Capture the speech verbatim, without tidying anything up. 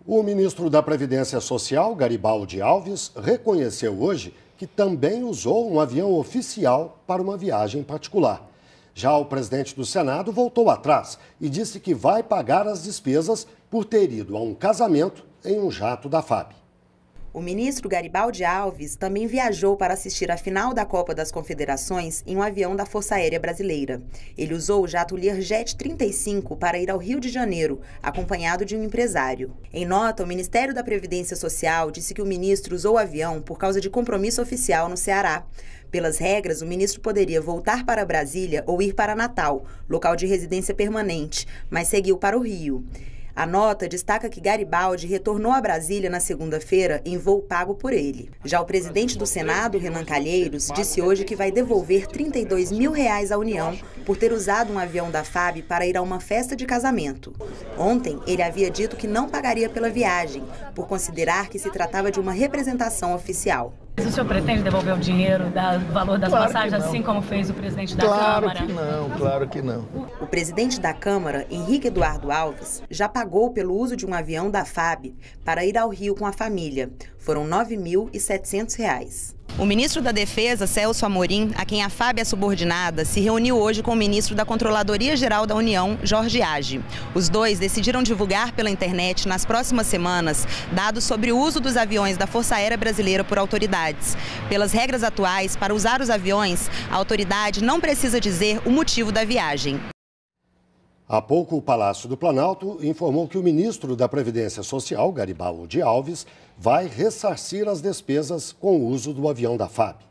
O ministro da Previdência Social, Garibaldi Alves, reconheceu hoje que também usou um avião oficial para uma viagem particular. Já o presidente do Senado voltou atrás e disse que vai pagar as despesas por ter ido a um casamento em um jato da F A B. O ministro Garibaldi Alves também viajou para assistir a final da Copa das Confederações em um avião da Força Aérea Brasileira. Ele usou o jato Learjet trinta e cinco para ir ao Rio de Janeiro, acompanhado de um empresário. Em nota, o Ministério da Previdência Social disse que o ministro usou o avião por causa de compromisso oficial no Ceará. Pelas regras, o ministro poderia voltar para Brasília ou ir para Natal, local de residência permanente, mas seguiu para o Rio. A nota destaca que Garibaldi retornou a Brasília na segunda-feira em voo pago por ele. Já o presidente do Senado, Renan Calheiros, disse hoje que vai devolver trinta e dois mil reais à União por ter usado um avião da F A B para ir a uma festa de casamento. Ontem, ele havia dito que não pagaria pela viagem, por considerar que se tratava de uma representação oficial. O senhor pretende devolver o dinheiro do valor das claro passagens, assim como fez o presidente da claro Câmara? Claro que não, claro que não. O presidente da Câmara, Henrique Eduardo Alves, já pagou pelo uso de um avião da F A B para ir ao Rio com a família. Foram nove mil e setecentos reais. O ministro da Defesa, Celso Amorim, a quem a F A B é subordinada, se reuniu hoje com o ministro da Controladoria Geral da União, Jorge Age. Os dois decidiram divulgar pela internet nas próximas semanas dados sobre o uso dos aviões da Força Aérea Brasileira por autoridades. Pelas regras atuais, para usar os aviões, a autoridade não precisa dizer o motivo da viagem. Há pouco, o Palácio do Planalto informou que o ministro da Previdência Social, Garibaldi Alves, vai ressarcir as despesas com o uso do avião da F A B.